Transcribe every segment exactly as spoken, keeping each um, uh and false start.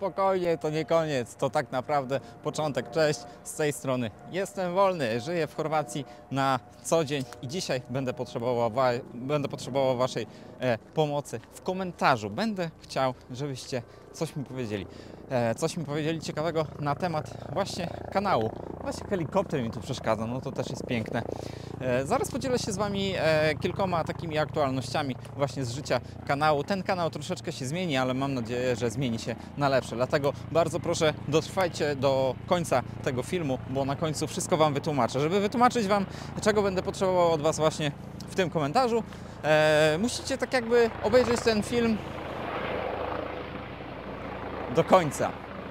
spokojnie, to nie koniec, to tak naprawdę początek. Cześć, z tej strony jestem wolny, żyję w Chorwacji na co dzień i dzisiaj będę potrzebował, będę potrzebował Waszej e, pomocy w komentarzu. Będę chciał, żebyście coś mi powiedzieli. E, coś mi powiedzieli ciekawego na temat właśnie kanału. Właśnie helikopter mi tu przeszkadza, no to też jest piękne. E, zaraz podzielę się z Wami e, kilkoma takimi aktualnościami właśnie z życia kanału. Ten kanał troszeczkę się zmieni, ale mam nadzieję, że zmieni się na lepsze. Dlatego bardzo proszę, dotrwajcie do końca tego filmu, bo na końcu wszystko Wam wytłumaczę. Żeby wytłumaczyć Wam, czego będę potrzebował od Was właśnie w tym komentarzu, e, musicie tak jakby obejrzeć ten film do końca.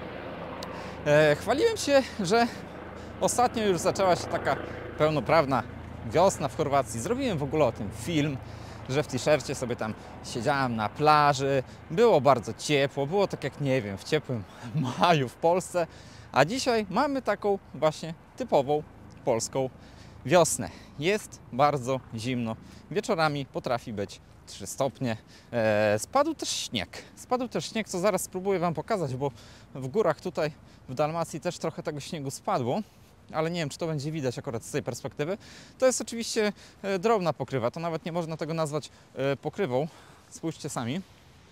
E, chwaliłem się, że ostatnio już zaczęła się taka pełnoprawna wiosna w Chorwacji. Zrobiłem w ogóle o tym film, że w t-shircie sobie tam siedziałem na plaży. Było bardzo ciepło, było tak jak, nie wiem, w ciepłym maju w Polsce. A dzisiaj mamy taką właśnie typową polską wiosnę. Jest bardzo zimno. Wieczorami potrafi być trzy stopnie. E, spadł też śnieg. Spadł też śnieg, co zaraz spróbuję Wam pokazać, bo w górach tutaj w Dalmacji też trochę tego śniegu spadło. Ale nie wiem, czy to będzie widać akurat z tej perspektywy. To jest oczywiście e, drobna pokrywa. To nawet nie można tego nazwać e, pokrywą. Spójrzcie sami.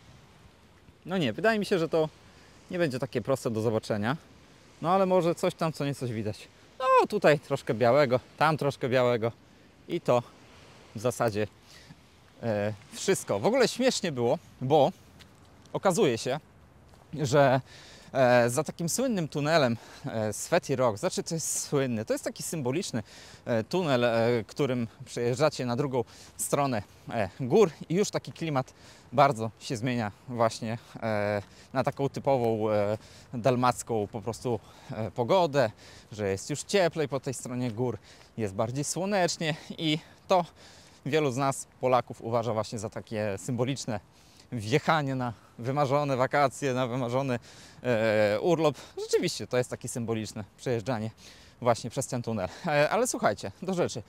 No nie, wydaje mi się, że to nie będzie takie proste do zobaczenia. No ale może coś tam, co nie coś widać. No tutaj troszkę białego, tam troszkę białego. I to w zasadzie e, wszystko. W ogóle śmiesznie było, bo okazuje się, że e, za takim słynnym tunelem e, Sveti Rok, znaczy to jest słynny, to jest taki symboliczny e, tunel, e, którym przejeżdżacie na drugą stronę e, gór i już taki klimat bardzo się zmienia właśnie e, na taką typową e, dalmacką po prostu e, pogodę, że jest już cieplej po tej stronie gór, jest bardziej słonecznie i to wielu z nas, Polaków, uważa właśnie za takie symboliczne wjechanie na wymarzone wakacje, na wymarzony e, urlop. Rzeczywiście to jest takie symboliczne przejeżdżanie właśnie przez ten tunel. E, ale słuchajcie, do rzeczy,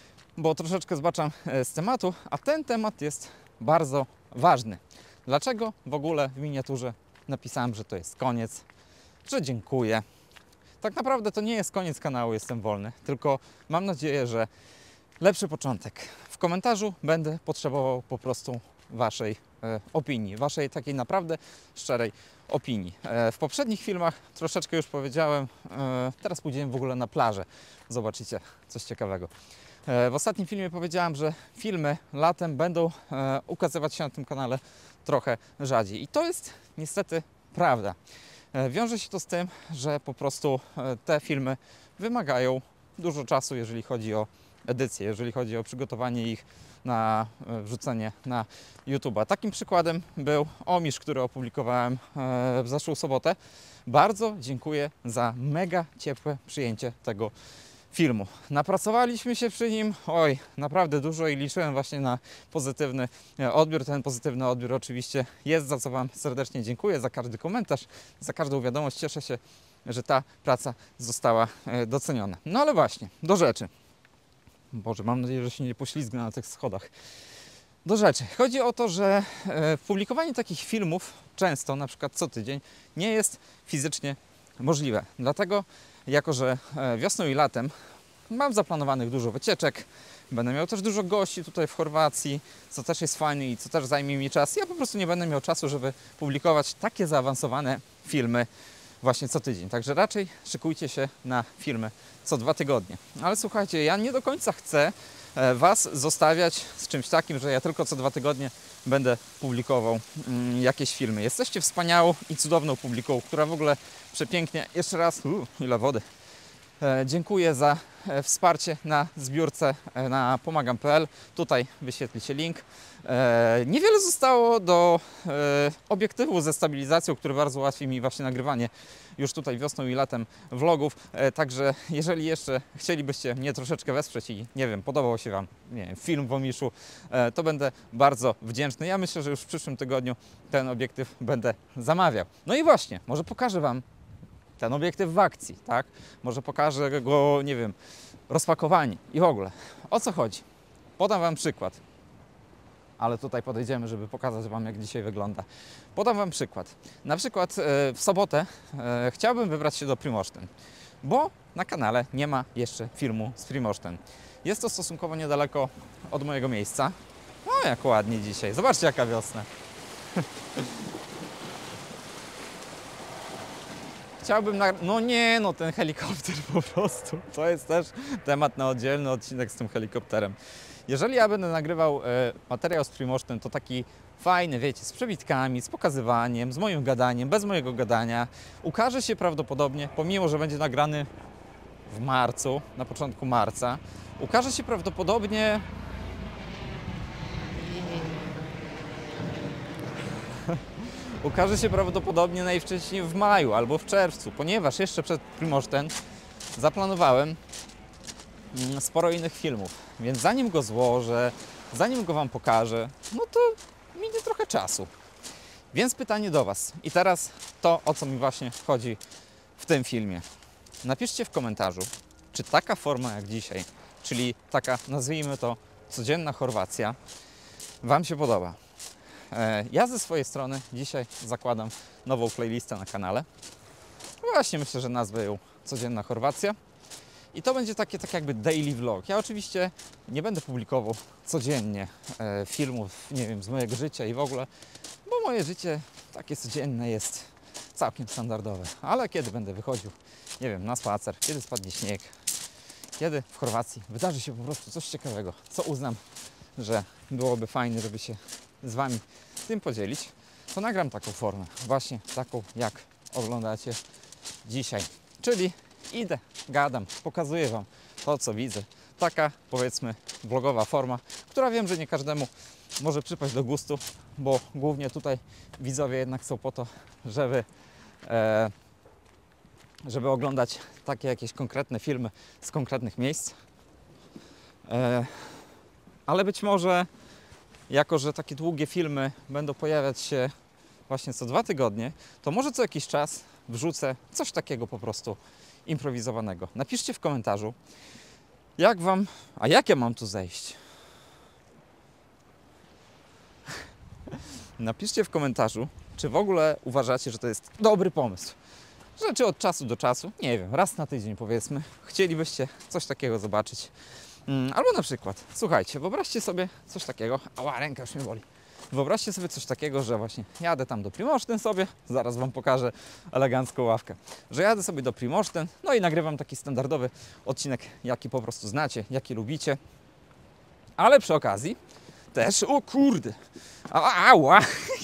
bo troszeczkę zbaczam e, z tematu, a ten temat jest bardzo ważny. Dlaczego w ogóle w miniaturze napisałem, że to jest koniec, że dziękuję. Tak naprawdę to nie jest koniec kanału Jestem Wolny, tylko mam nadzieję, że lepszy początek. W komentarzu będę potrzebował po prostu Waszej e, opinii, Waszej takiej naprawdę szczerej opinii. E, w poprzednich filmach troszeczkę już powiedziałem, e, teraz pójdziemy w ogóle na plażę. Zobaczycie coś ciekawego. E, w ostatnim filmie powiedziałem, że filmy latem będą e, ukazywać się na tym kanale trochę rzadziej. I to jest niestety prawda. E, wiąże się to z tym, że po prostu e, te filmy wymagają dużo czasu, jeżeli chodzi o edycję, jeżeli chodzi o przygotowanie ich na wrzucenie na YouTube'a. Takim przykładem był Omisz, który opublikowałem w zeszłą sobotę. Bardzo dziękuję za mega ciepłe przyjęcie tego filmu. Napracowaliśmy się przy nim, oj, naprawdę dużo i liczyłem właśnie na pozytywny odbiór. Ten pozytywny odbiór oczywiście jest, za co Wam serdecznie dziękuję, za każdy komentarz, za każdą wiadomość. Cieszę się, że ta praca została doceniona. No ale właśnie, do rzeczy. Boże, mam nadzieję, że się nie poślizgnę na tych schodach. Do rzeczy. Chodzi o to, że e, publikowanie takich filmów często, na przykład co tydzień, nie jest fizycznie możliwe. Dlatego, jako że e, wiosną i latem mam zaplanowanych dużo wycieczek, będę miał też dużo gości tutaj w Chorwacji, co też jest fajne i co też zajmie mi czas. Ja po prostu nie będę miał czasu, żeby publikować takie zaawansowane filmy właśnie co tydzień. Także raczej szykujcie się na filmy co dwa tygodnie. Ale słuchajcie, ja nie do końca chcę Was zostawiać z czymś takim, że ja tylko co dwa tygodnie będę publikował mm, jakieś filmy. Jesteście wspaniałą i cudowną publiką, która w ogóle przepięknie, jeszcze raz, uu, ile wody, e, dziękuję za e, wsparcie na zbiórce e, na pomagam kropka p l. Tutaj wyświetli się link. E, niewiele zostało do e, obiektywu ze stabilizacją, który bardzo ułatwi mi właśnie nagrywanie już tutaj wiosną i latem vlogów. E, także jeżeli jeszcze chcielibyście mnie troszeczkę wesprzeć i nie wiem, podobał się Wam nie wiem, film w Omiszu, e, to będę bardzo wdzięczny. Ja myślę, że już w przyszłym tygodniu ten obiektyw będę zamawiał. No i właśnie, może pokażę Wam ten obiektyw w akcji, tak? Może pokażę go, nie wiem, rozpakowanie i w ogóle. O co chodzi? Podam Wam przykład. ale tutaj podejdziemy, żeby pokazać Wam, jak dzisiaj wygląda. Podam Wam przykład. Na przykład e, w sobotę e, chciałbym wybrać się do Primoszten, bo na kanale nie ma jeszcze filmu z Primoszten. Jest to stosunkowo niedaleko od mojego miejsca. O, jak ładnie dzisiaj. Zobaczcie, jaka wiosna. Chciałbym na... No nie, no ten helikopter po prostu. To jest też temat na oddzielny odcinek z tym helikopterem. Jeżeli ja będę nagrywał e, materiał z Primoszten, to taki fajny, wiecie, z przebitkami, z pokazywaniem, z moim gadaniem, bez mojego gadania. Ukaże się prawdopodobnie, pomimo że będzie nagrany w marcu, na początku marca, ukaże się prawdopodobnie ukaże się prawdopodobnie najwcześniej w maju albo w czerwcu, ponieważ jeszcze przed Primoszten zaplanowałem sporo innych filmów, więc zanim go złożę, zanim go Wam pokażę, no to minie trochę czasu. Więc pytanie do Was i teraz to, o co mi właśnie chodzi w tym filmie. Napiszcie w komentarzu, czy taka forma jak dzisiaj, czyli taka, nazwijmy to, codzienna Chorwacja, Wam się podoba. Ja ze swojej strony dzisiaj zakładam nową playlistę na kanale. Właśnie myślę, że nazwę ją Codzienna Chorwacja. I to będzie takie tak jakby daily vlog. Ja oczywiście nie będę publikował codziennie e, filmów, nie wiem, z mojego życia i w ogóle, bo moje życie takie codzienne jest całkiem standardowe. Ale kiedy będę wychodził, nie wiem, na spacer, kiedy spadnie śnieg, kiedy w Chorwacji wydarzy się po prostu coś ciekawego, co uznam, że byłoby fajne, żeby się z Wami tym podzielić, to nagram taką formę, właśnie taką, jak oglądacie dzisiaj. Czyli idę, gadam, pokazuję Wam to, co widzę. Taka, powiedzmy, vlogowa forma, która wiem, że nie każdemu może przypaść do gustu, bo głównie tutaj widzowie jednak są po to, żeby, e, żeby oglądać takie jakieś konkretne filmy z konkretnych miejsc. E, ale być może, jako że takie długie filmy będą pojawiać się właśnie co dwa tygodnie, to może co jakiś czas wrzucę coś takiego po prostu improwizowanego. Napiszcie w komentarzu, jak Wam, a jak ja mam tu zejść? Napiszcie w komentarzu, czy w ogóle uważacie, że to jest dobry pomysł. Że czy od czasu do czasu, nie wiem, raz na tydzień powiedzmy, chcielibyście coś takiego zobaczyć. Albo na przykład, słuchajcie, wyobraźcie sobie coś takiego, ała, ręka już mnie boli. Wyobraźcie sobie coś takiego, że właśnie jadę tam do Primoszten sobie, zaraz Wam pokażę elegancką ławkę, że jadę sobie do Primoszten, no i nagrywam taki standardowy odcinek, jaki po prostu znacie, jaki lubicie, ale przy okazji też, o kurde, a, ała,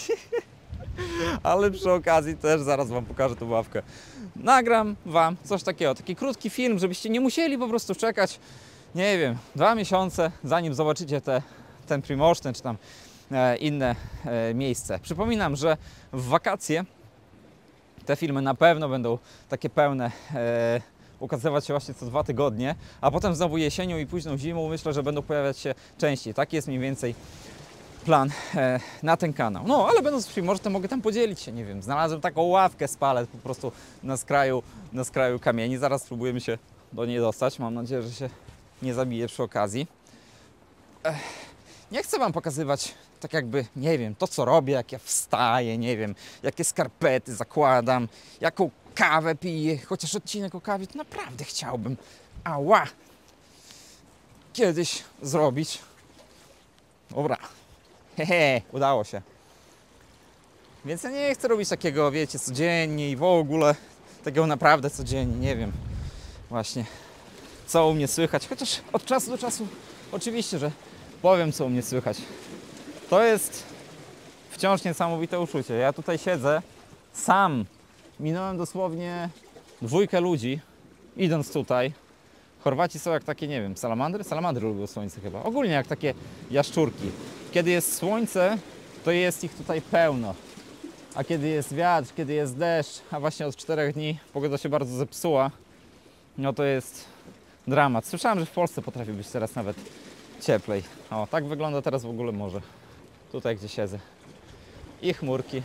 ale przy okazji też zaraz Wam pokażę tą ławkę. Nagram Wam coś takiego, taki krótki film, żebyście nie musieli po prostu czekać, nie wiem, dwa miesiące, zanim zobaczycie te, ten Primoszten, czy tam e, inne e, miejsce. Przypominam, że w wakacje te filmy na pewno będą takie pełne, e, ukazywać się właśnie co dwa tygodnie, a potem znowu jesienią i późną zimą myślę, że będą pojawiać się częściej. Taki jest mniej więcej plan e, na ten kanał. No, ale będąc w Primoszten mogę tam podzielić się, nie wiem, znalazłem taką ławkę z palet po prostu na skraju, na skraju kamieni. Zaraz spróbujemy się do niej dostać. Mam nadzieję, że się nie zabiję przy okazji. Ech, nie chcę Wam pokazywać tak jakby, nie wiem, to co robię, jak ja wstaję, nie wiem, jakie skarpety zakładam, jaką kawę piję, chociaż odcinek o kawie to naprawdę chciałbym, ała, kiedyś zrobić. Dobra, hehe, udało się. Więc ja nie chcę robić takiego, wiecie, codziennie i w ogóle takiego naprawdę codziennie, nie wiem, właśnie co u mnie słychać, chociaż od czasu do czasu oczywiście, że powiem, co u mnie słychać. To jest wciąż niesamowite uczucie. Ja tutaj siedzę sam. Minąłem dosłownie dwójkę ludzi, idąc tutaj. Chorwaci są jak takie, nie wiem, salamandry? Salamandry lubią słońce chyba. Ogólnie jak takie jaszczurki. Kiedy jest słońce, to jest ich tutaj pełno. A kiedy jest wiatr, kiedy jest deszcz, a właśnie od czterech dni pogoda się bardzo zepsuła, no to jest dramat. Słyszałem, że w Polsce potrafi być teraz nawet cieplej. O, tak wygląda teraz w ogóle morze. Tutaj, gdzie siedzę. I chmurki.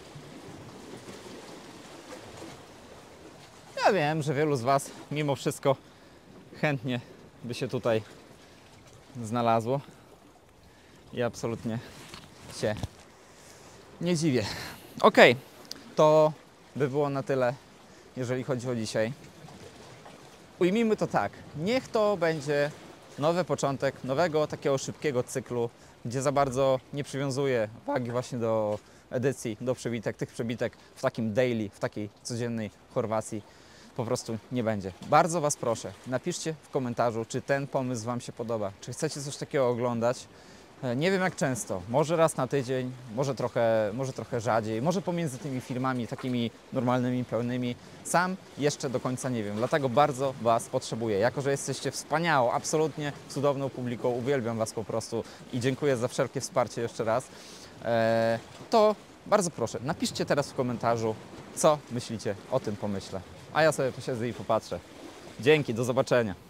Ja wiem, że wielu z Was mimo wszystko chętnie by się tutaj znalazło. I absolutnie się nie dziwię. Okej, to by było na tyle, jeżeli chodzi o dzisiaj. Ujmijmy to tak, niech to będzie nowy początek nowego, takiego szybkiego cyklu, gdzie za bardzo nie przywiązuję wagi właśnie do edycji, do przebitek. Tych przebitek w takim daily, w takiej codziennej Chorwacji po prostu nie będzie. Bardzo Was proszę, napiszcie w komentarzu, czy ten pomysł Wam się podoba, czy chcecie coś takiego oglądać. Nie wiem jak często, może raz na tydzień, może trochę, może trochę rzadziej, może pomiędzy tymi filmami takimi normalnymi, pełnymi. Sam jeszcze do końca nie wiem, dlatego bardzo Was potrzebuję. Jako że jesteście wspaniałą, absolutnie cudowną publiką, uwielbiam Was po prostu i dziękuję za wszelkie wsparcie jeszcze raz, eee, to bardzo proszę, napiszcie teraz w komentarzu, co myślicie o tym pomyśle. A ja sobie posiedzę i popatrzę. Dzięki, do zobaczenia.